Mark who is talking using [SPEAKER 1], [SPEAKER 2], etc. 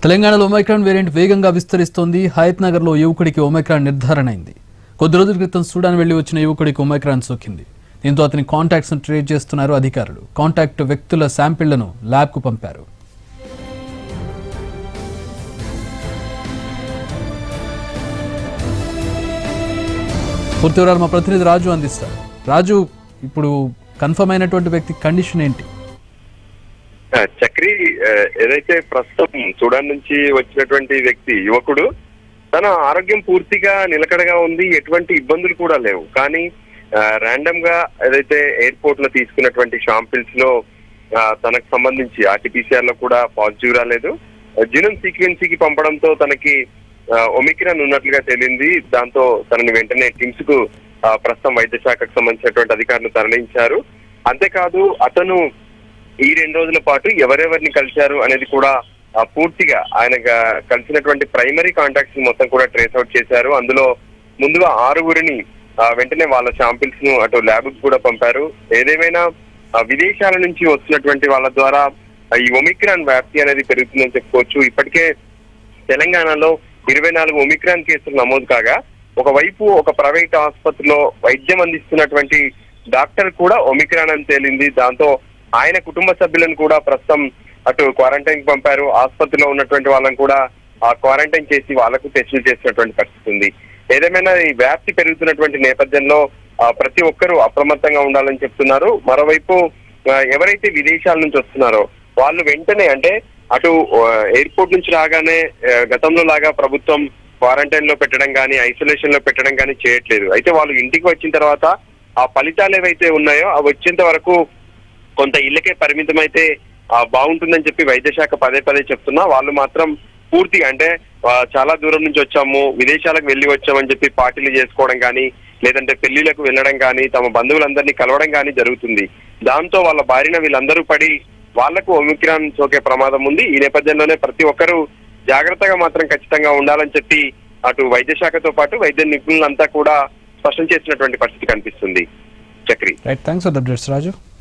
[SPEAKER 1] తెలంగాణలో Omicron variant వేగంగా విస్తరిస్తోంది. హయత్ నగర్లో యువకుడికి ఒమైక్రాన్ నిర్ధారణ అయింది. కొద్ది రోజుల క్రితం సూడాన్ వెళ్లి వచ్చిన యువకుడికి ఒమైక్రాన్ సోకింది. దీంతో అతని కాంటాక్ట్స్ ను ట్రేస్ చేస్తున్నారు అధికారులు. కాంటాక్ట్ వ్యక్తుల శాంపిళ్లను ల్యాబ్కు పంపారు. పూర్తి వివరాలు మా ప్రతినిధి రాజు అందిస్తారు. రాజు, ఇప్పుడు కన్ఫర్మ్ అయినటువంటి వ్యక్తి కండిషన్ ఏంటి?
[SPEAKER 2] చక్రి, ఏదైతే ప్రస్తుతం సూడాన్ నుంచి వచ్చినటువంటి వ్యక్తి యువకుడు, తన ఆరోగ్యం పూర్తిగా నిలకడగా ఉంది, ఎటువంటి ఇబ్బందులు కూడా లేవు. కానీ ర్యాండమ్ గా ఏదైతే ఎయిర్పోర్ట్ లో తీసుకున్నటువంటి శాంపిల్స్ లో తనకు సంబంధించి ఆర్టీపీసీఆర్ లో కూడా పాజిటివ్ రాలేదు. జీనోమ్ సీక్వెన్సీకి పంపడంతో తనకి ఒమిక్రాన్ ఉన్నట్లుగా తేలింది. దాంతో తనని వెంటనే టిమ్స్ కు ప్రస్తుతం వైద్య శాఖకు సంబంధించినటువంటి అధికారులు తరలించారు. అంతేకాదు, అతను ఈ 2 రోజుల పాటు ఎవరెవరిని కలిశారు అనేది కూడా పూర్తిగా ఆయన కలిసినటువంటి ప్రైమరీ కాంటాక్ట్స్ మొత్తం కూడా ట్రేస్ అవుట్ చేశారు. అందులో ముందుగా 6గురిని వెంటనే వాళ్ళ శాంపిల్స్ ను అటు ల్యాబ్ కు కూడా పంపారు. ఏదేమైనా విదేశాల నుంచి వస్తున్నటువంటి వాళ్ళ ద్వారా ఈ ఒమిక్రాన్ వ్యాప్తి అనేది పెరుగుతుందని చెప్పుకోవచ్చు. ఇప్పటికే తెలంగాణలో 24 ఒమిక్రాన్ కేసులు నమోదు కాగా, ఒకవైపు ఒక ప్రైవేట్ ఆసుపత్రిలో వైద్యం అందిస్తున్నటువంటి డాక్టర్ కూడా ఒమిక్రాన్ అని తేలింది. దాంతో ఆయన కుటుంబ సభ్యులను కూడా ప్రస్తుతం అటు క్వారంటైన్ కి పంపారు. ఆసుపత్రిలో ఉన్నటువంటి వాళ్ళని కూడా క్వారంటైన్ చేసి వాళ్లకు టెస్టులు చేసినటువంటి పరిస్థితి ఉంది. ఏదేమైనా ఈ వ్యాప్తి పెరుగుతున్నటువంటి నేపథ్యంలో ప్రతి ఒక్కరూ అప్రమత్తంగా ఉండాలని చెప్తున్నారు. మరోవైపు ఎవరైతే విదేశాల నుంచి వస్తున్నారో వాళ్ళు వెంటనే, అంటే అటు ఎయిర్పోర్ట్ నుంచి రాగానే గతంలో లాగా ప్రభుత్వం క్వారంటైన్ లో పెట్టడం కానీ ఐసోలేషన్ లో పెట్టడం కానీ చేయట్లేదు. అయితే వాళ్ళు ఇంటికి వచ్చిన తర్వాత ఆ ఫలితాలు ఏవైతే ఉన్నాయో అవి వచ్చేంత వరకు కొంత ఇళ్లకే పరిమితం అయితే బాగుంటుందని చెప్పి వైద్య శాఖ పదే చెప్తున్నా, వాళ్ళు మాత్రం పూర్తిగా, అంటే చాలా దూరం నుంచి వచ్చాము, విదేశాలకు వెళ్లి వచ్చామని చెప్పి పార్టీలు చేసుకోవడం కానీ, లేదంటే పెళ్లిళ్లకు వెళ్ళడం కానీ, తమ బంధువులందరినీ కలవడం కానీ జరుగుతుంది. దాంతో వాళ్ళ బారిన వీళ్ళందరూ పడి వాళ్లకు ఒమిక్రాన్ సోకే ప్రమాదం ఉంది. ఈ నేపథ్యంలోనే ప్రతి ఒక్కరూ జాగ్రత్తగా మాత్రం ఖచ్చితంగా ఉండాలని చెప్పి అటు వైద్య శాఖతో పాటు వైద్య నిపుణులంతా కూడా స్పష్టం చేసినటువంటి పరిస్థితి కనిపిస్తుంది. Chakri,
[SPEAKER 1] right, thanks for the updates Raju.